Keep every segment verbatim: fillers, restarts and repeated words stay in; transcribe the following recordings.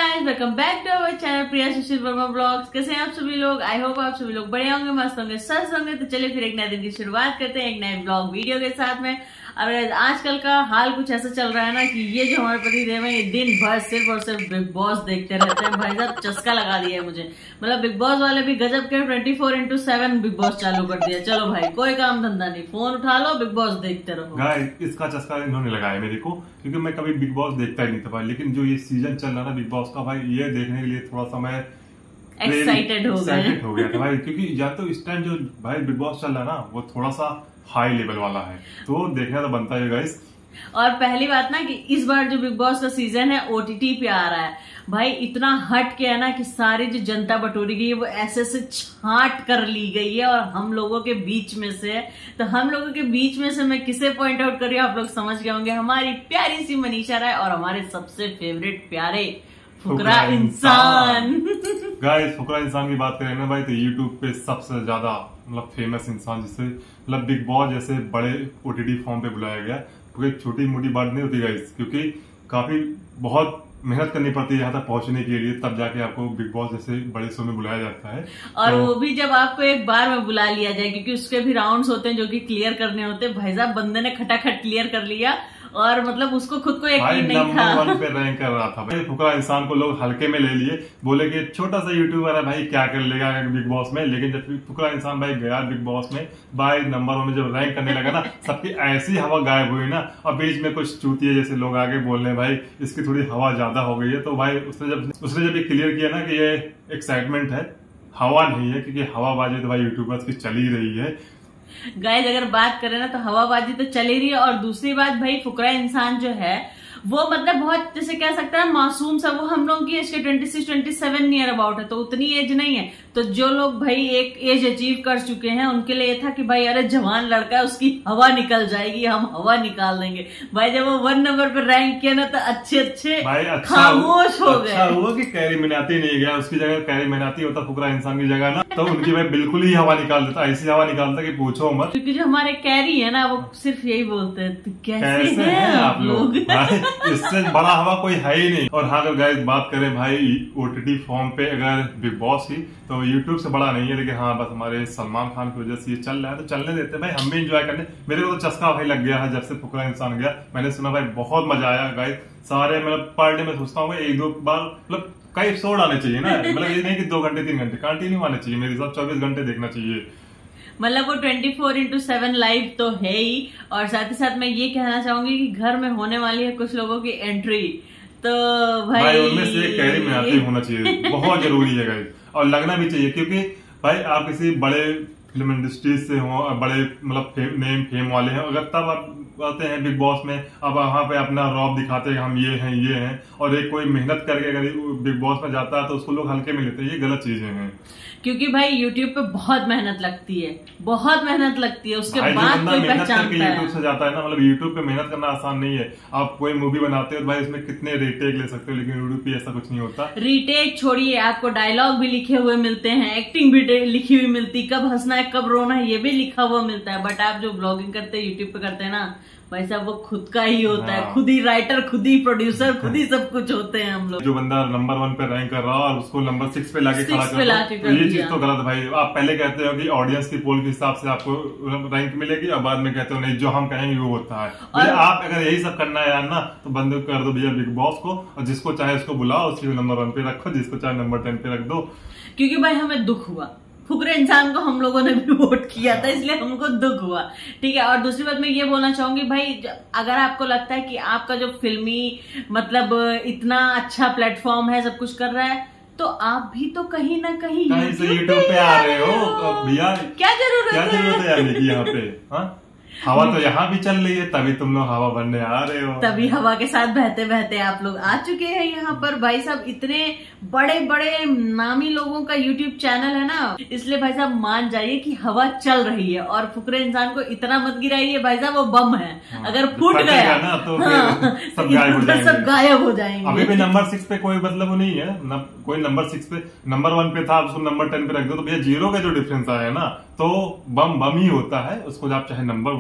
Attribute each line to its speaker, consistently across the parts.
Speaker 1: Guys, welcome back to our channel Priya Sushil Verma blogs. कैसे हैं आप सभी लोग? आई होप आप सभी लोग बढ़िया होंगे, मस्त होंगे, स्वस्थ होंगे। तो चलिए फिर एक नए दिन की शुरुआत करते हैं एक नए ब्लॉग वीडियो के साथ में। और आजकल का हाल कुछ ऐसा चल रहा है ना कि ये जो हमारे पतिदेव है ये दिन भर सिर्फ और सिर्फ बिग बॉस देखते रहते हैं। भाई साहब चस्का लगा दिया है मुझे, मतलब बिग बॉस वाले भी गजब के twenty four into seven Bigg Boss चालू कर दिया। चलो भाई कोई काम धंधा नहीं, फोन उठा लो, बिग बॉस देखते रहो।
Speaker 2: गाइस इसका चस्का इन्होंने लगाया मेरे को, क्योंकि मैं कभी बिग बॉस देखता ही नहीं था भाई। लेकिन जो ये सीजन चल रहा था बिग बॉस का भाई, ये देखने के लिए थोड़ा सा मैं
Speaker 1: एक्साइटेड हो गया
Speaker 2: हो गया था भाई। क्योंकि या तो इस टाइम जो भाई बिग बॉस चल रहा है ना वो थोड़ा सा हाई लेवल वाला है, तो देखना तो बनता है गाइस।
Speaker 1: और पहली बात ना कि इस बार जो बिग बॉस का सीजन है ओटीटी पे आ रहा है भाई, इतना हट के है ना कि सारी जो जनता बटोरी गई है वो ऐसे से छांट कर ली गई है और हम लोगों के बीच में से है। तो हम लोगों के बीच में से मैं किसे पॉइंट आउट कर रही हूँ आप लोग समझ गए होंगे, हमारी प्यारी सी मनीषा राय और हमारे सबसे फेवरेट प्यारे फुकरा इंसान।
Speaker 2: गाइस फुकरा इंसान की बात करें ना भाई, तो यूट्यूब पे सबसे ज्यादा मतलब फेमस इंसान, जिसे मतलब बिग बॉस जैसे बड़े ओटीटी फॉर्म पे बुलाया गया, क्योंकि छोटी मोटी बात नहीं होती गाइस, क्योंकि काफी बहुत मेहनत करनी पड़ती है यहाँ तक पहुंचने के लिए, तब जाके आपको बिग बॉस जैसे बड़े शो में बुलाया जाता है।
Speaker 1: और
Speaker 2: तो,
Speaker 1: वो भी जब आपको एक बार में बुला लिया जाए, क्योंकि उसके भी राउंड्स होते हैं जो कि क्लियर करने होते हैं। भाई साहब बंदे ने खटाखट क्लियर कर लिया और मतलब उसको खुद को यकीन नहीं था।
Speaker 2: नंबर वन पे रैंक कर रहा था भाई। फुकरा इंसान को लोग हल्के में ले लिए, बोले कि छोटा सा यूट्यूबर है भाई क्या कर लेगा बिग बॉस में। लेकिन जब फुकरा इंसान भाई गया बिग बॉस में भाई, नंबर वन में जब रैंक करने लगा ना, सबकी ऐसी हवा गायब हुई ना, और बीच में कुछ चूतिए जैसे लोग आगे बोल रहे हैं भाई इसकी थोड़ी हवा ज्यादा हो गई है। तो भाई उसने जब उसने जब ये क्लियर किया ना कि ये एक्साइटमेंट है, हवा नहीं है, क्योंकि हवाबाजी तो भाई यूट्यूबर्स की चल ही रही है।
Speaker 1: गाइस अगर बात करें ना तो हवाबाजी तो चली रही है। और दूसरी बात भाई फुकरा इंसान जो है वो मतलब बहुत जैसे कह सकते हैं मासूम सा, वो हम लोग की एज के twenty six twenty seven near about है, तो उतनी एज नहीं है। तो जो लोग भाई एक एज अचीव कर चुके हैं उनके लिए ये था कि भाई अरे जवान लड़का है उसकी हवा निकल जाएगी, हम हवा निकाल देंगे। भाई जब वो वन नंबर पर रैंक किया ना तो अच्छे अच्छे अच्छा खामोश हो गए।
Speaker 2: अच्छा हुआ कि कैरी मिनाती नहीं गया, उसकी जगह कैरी मिनाती होता फुकरा इंसान की जगह ना, तो उनकी भाई बिल्कुल ही हवा निकाल देता, ऐसी हवा निकालता कि पूछो मत।
Speaker 1: क्योंकि जो हमारे कैरी है ना वो सिर्फ यही बोलते हैं तो कैसे,
Speaker 2: कैसे हैं आप लोग इससे बड़ा हवा कोई है ही नहीं। और हाँ अगर गाइस बात करें भाई ओटीटी फॉर्म पे अगर बिग बॉस की, तो यूट्यूब से बड़ा नहीं है। लेकिन हाँ बस हमारे सलमान खान की वजह से ये चल रहा है, तो चलने देते भाई, हम भी एंजॉय करने। मेरे को तो चस्का भाई लग गया है जब से फुकरा इंसान गया। मैंने सुना भाई बहुत मजा आया गाइस, सारे मतलब पर डे में सोचता हूँ एक दो बार मतलब कई एपिसोड आने चाहिए ना, मतलब ये नहीं कि दो घंटे तीन घंटे कंटिन्यू आने चाहिए, मेरे हिसाब चौबीस घंटे देखना चाहिए।
Speaker 1: मतलब वो twenty four into seven live तो है ही। और साथ ही साथ मैं ये कहना चाहूंगी कि घर में होने वाली है कुछ लोगों की एंट्री, तो भाई,
Speaker 2: भाई उनमें से एक कैरी में आते होना चाहिए, बहुत जरूरी है गाइस, और लगना भी चाहिए। क्योंकि भाई आप किसी बड़े फिल्म इंडस्ट्री से हो, बड़े मतलब फेम, नेम फेम वाले हैं, अगर तब आप आते हैं बिग बॉस में, अब वहां पे अपना रौब दिखाते हैं हम ये हैं ये हैं, और एक कोई मेहनत करके अगर बिग बॉस में जाता है तो उसको लोग हल्के में लेते हैं, ये गलत चीजें हैं।
Speaker 1: क्योंकि भाई यूट्यूब पे बहुत मेहनत लगती है, बहुत मेहनत लगती है, उसके बाद कोई पहचानता है।
Speaker 2: यूट्यूब से जाता है ना, मतलब यूट्यूब पे मेहनत करना आसान नहीं है। आप कोई मूवी बनाते हो तो भाई इसमें कितने रीटेक ले सकते हो, लेकिन यूट्यूब पे ऐसा कुछ नहीं होता।
Speaker 1: रीटेक छोड़िए, आपको डायलॉग भी लिखे हुए मिलते हैं, एक्टिंग भी लिखी हुई मिलती, कब हंसना है कब रोना है ये भी लिखा हुआ मिलता है। बट आप जो ब्लॉगिंग करते हैं यूट्यूब पे करते हैं ना भाई साहब, वो खुद का ही होता है, खुद ही राइटर, खुद ही प्रोड्यूसर, खुद ही सब कुछ होते हैं हम लोग।
Speaker 2: जो बंदा नंबर वन पे रैंक कर रहा है और उसको नंबर सिक्स पे लाके खड़ा कर रहा है, तो ये चीज तो गलत भाई। आप पहले कहते हो कि ऑडियंस की पोल के हिसाब से आपको रैंक मिलेगी, और बाद में कहते हो नहीं जो हम कहेंगे वो होता है। और आप अगर यही सब करना है यार ना, तो बंद कर दो भैया बिग बॉस को, और जिसको चाहे उसको बुलाओ, उसको नंबर वन पे रखो, जिसको चाहे नंबर टेन पे रख दो।
Speaker 1: क्योंकि भाई हमें दुख हुआ, फुकरे इंसान को हम लोगों ने भी वोट किया था, इसलिए हमको दुख हुआ, ठीक है। और दूसरी बात मैं ये बोलना चाहूंगी भाई, अगर आपको लगता है कि आपका जो फिल्मी मतलब इतना अच्छा प्लेटफॉर्म है, सब कुछ कर रहा है, तो आप भी तो कहीं ना कहीं
Speaker 2: यूट्यूब पे आ रहे हो भैया,
Speaker 1: क्या जरूरत
Speaker 2: क्या जरूरत है आने की यहाँ पे? हाँ हवा तो यहाँ भी चल रही है, तभी तुम लोग हवा बनने आ रहे हो,
Speaker 1: तभी हवा के साथ बहते बहते आप लोग आ चुके हैं यहाँ पर। भाई साहब इतने बड़े बड़े नामी लोगों का यूट्यूब चैनल है ना, इसलिए भाई साहब मान जाइए कि हवा चल रही है। और फुकरे इंसान को इतना मत गिराइए भाई साहब, वो बम है, अगर फूट गया
Speaker 2: ना तो
Speaker 1: हाँ,
Speaker 2: सब गायब हो जाएंगे,
Speaker 1: सब गायब हो जाएंगे।
Speaker 2: अभी भी नंबर सिक्स पे कोई मतलब नहीं है न, कोई नंबर सिक्स पे नंबर वन पे था, उसको नंबर टेन पे रख दो, तो भैया जीरो का जो डिफरेंस आया है ना, तो बम बम ही होता है। उसको आप चाहे नंबर वन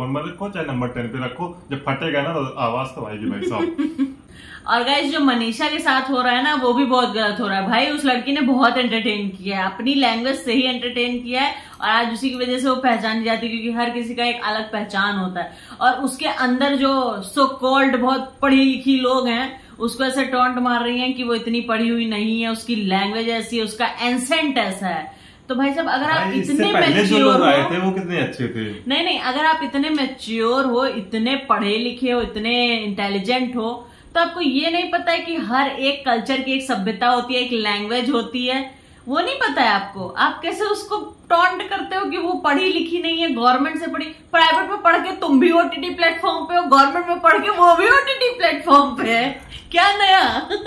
Speaker 2: वन में रखो चाहे नंबर टेन पे रखो, जब फटेगा ना तो आवाज तो आएगी भाई साहब।
Speaker 1: और गाइस जो मनीषा के साथ हो रहा है ना वो भी बहुत गलत हो रहा है भाई। उस लड़की ने बहुत एंटरटेन किया है, अपनी लैंग्वेज से ही एंटरटेन किया है, और आज उसी की वजह से वो पहचानी जाती है, क्योंकि हर किसी का एक अलग पहचान होता है। और उसके अंदर जो सो कॉल्ड बहुत पढ़ी लिखी लोग हैं उसको ऐसे टॉन्ट मार रही हैं कि वो इतनी पढ़ी हुई नहीं है, उसकी लैंग्वेज ऐसी है, उसका एंसेंट ऐसा है। तो भाई साहब अगर आप इतने मैच्योर हो,
Speaker 2: थे वो कितने अच्छे थे।
Speaker 1: नहीं नहीं, अगर आप इतने मैच्योर हो, इतने पढ़े लिखे हो, इतने इंटेलिजेंट हो, तो आपको ये नहीं पता है कि हर एक कल्चर की एक सभ्यता होती है, एक लैंग्वेज होती है, वो नहीं पता है आपको। आप कैसे उसको टॉन्ट करते हो कि वो पढ़ी लिखी नहीं है, गवर्नमेंट से पढ़ी। प्राइवेट में पढ़ के तुम भी ओटीटी प्लेटफॉर्म पे हो, गवर्नमेंट में पढ़ के वो भी ओटीटी प्लेटफॉर्म पे है, क्या नया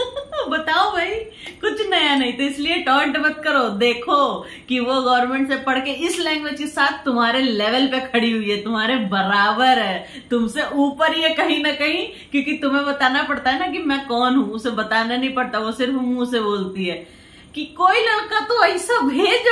Speaker 1: बताओ भाई, कुछ नया नहीं। तो इसलिए टॉन्ट मत करो, देखो कि वो गवर्नमेंट से पढ़ के इस लैंग्वेज के साथ तुम्हारे लेवल पे खड़ी हुई है, तुम्हारे बराबर है, तुमसे ऊपर ही है कहीं ना कहीं, क्योंकि तुम्हें बताना पड़ता है ना कि मैं कौन हूं, उसे बताना नहीं पड़ता, वो सिर्फ मुंह से बोलती है कि कोई लड़का तो ऐसा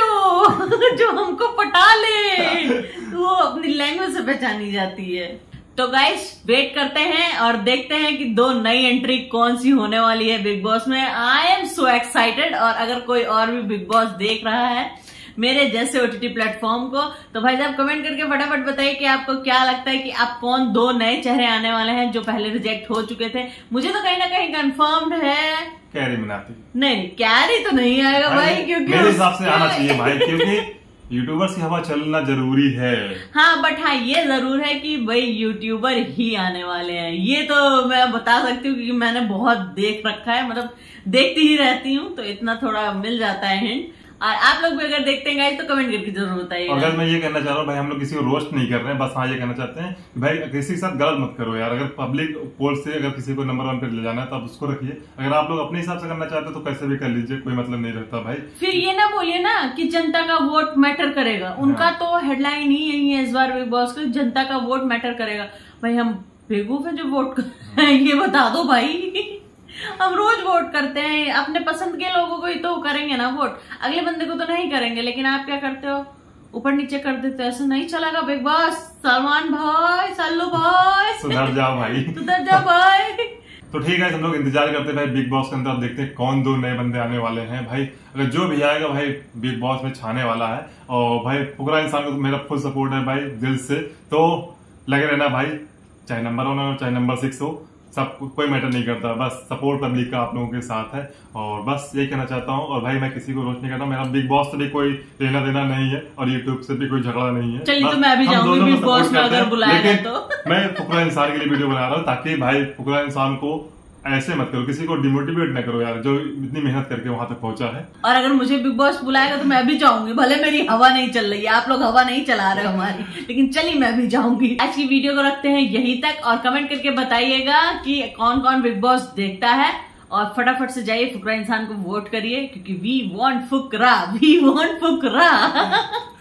Speaker 1: भेजो जो हमको पटा ले, वो अपनी लैंग्वेज से पहचानी जाती है। तो गाइस वेट करते हैं और देखते हैं कि दो नई एंट्री कौन सी होने वाली है बिग बॉस में। I am so excited. और अगर कोई और भी बिग बॉस देख रहा है मेरे जैसे ओटीटी प्लेटफॉर्म को, तो भाई साहब कमेंट करके फटाफट बताइए कि आपको क्या लगता है कि आप कौन दो नए चेहरे आने वाले हैं जो पहले रिजेक्ट हो चुके थे। मुझे तो कहीं ना कहीं कंफर्म्ड है
Speaker 2: कैरी मिनाती।
Speaker 1: नहीं, कैरी तो नहीं आएगा भाई, क्योंकि
Speaker 2: मेरे हिसाब से आना चाहिए भाई, क्योंकि यूट्यूबर की हवा चलना जरूरी है।
Speaker 1: हाँ बट हाँ ये जरूर है कि भाई यूट्यूबर ही आने वाले हैं, ये तो मैं बता सकती हूँ क्योंकि मैंने बहुत देख रखा है, मतलब देखती ही रहती हूँ, तो इतना थोड़ा मिल जाता है हिंट। और आप लोग भी अगर देखते हैं गाइस तो कमेंट करके जरूर बताइए।
Speaker 2: और अगर मैं ये कहना चाह रहा हूँ भाई, हम लोग किसी को रोस्ट नहीं कर रहे हैं, बस हाँ ये कहना चाहते हैं कि भाई किसी के साथ गलत मत करो यार। अगर पब्लिक पोल से अगर किसी को नंबर वन पे ले जाना है तो आप उसको रखिए, अगर आप लोग अपने हिसाब से करना चाहते हो तो कैसे भी कर लीजिए, कोई मतलब नहीं रहता भाई।
Speaker 1: फिर ये ना बोलिए ना कि जनता का वोट मैटर करेगा, उनका तो हेडलाइन ही यही है इस बार बिग बॉस का, जनता का वोट मैटर करेगा। भाई हम बेवकूफ है जो वोट कर ये बता दो भाई, हम रोज वोट करते हैं, अपने पसंद के लोगों को ही तो करेंगे ना वोट, अगले बंदे को तो नहीं करेंगे। लेकिन आप क्या करते हो, ऊपर नीचे कर देते हो, ऐसा नहीं चलेगा बिग बॉस। सलमान भाई, सल्लू भाई,
Speaker 2: सुधर जाओ भाई,
Speaker 1: सुधर जाओ भाई।
Speaker 2: तो ठीक है, हम लोग इंतजार करते हैं भाई बिग बॉस के अंदर, अब देखते हैं कौन दो नए बंदे आने वाले हैं भाई। अगर जो भी आएगा भाई बिग बॉस में छाने वाला है, और भाई फुकरा इंसान को तो मेरा फुल सपोर्ट है भाई दिल से। तो लगे रहना भाई, चाहे नंबर वन हो चाहे नंबर सिक्स हो, सब कोई मैटर नहीं करता, बस सपोर्ट पब्लिक का आप लोगों के साथ है। और बस यही कहना चाहता हूँ। और भाई मैं किसी को रोस्ट नहीं करता, मेरा बिग बॉस से भी कोई लेना देना नहीं है और यूट्यूब से भी कोई झगड़ा नहीं है।
Speaker 1: चलिए तो मैं भी जाऊंगी बिग बॉस में अगर बुलाएगा तो।
Speaker 2: मैं फुकरा इंसान के लिए वीडियो बना रहा हूँ ताकि भाई फुकरा इंसान को ऐसे मत करो, किसी को डिमोटिवेट न करो यार, जो इतनी मेहनत करके वहां तक पहुंचा है।
Speaker 1: और अगर मुझे बिग बॉस बुलाएगा तो मैं भी जाऊंगी, भले मेरी हवा नहीं चल रही है, आप लोग हवा नहीं चला रहे हमारी, लेकिन चलिए मैं भी जाऊंगी। आज की वीडियो को रखते हैं यहीं तक, और कमेंट करके बताइएगा कि कौन कौन बिग बॉस देखता है, और फटाफट से जाइए फुकरा इंसान को वोट करिए, क्योंकि we want Fukra, we want Fukrey.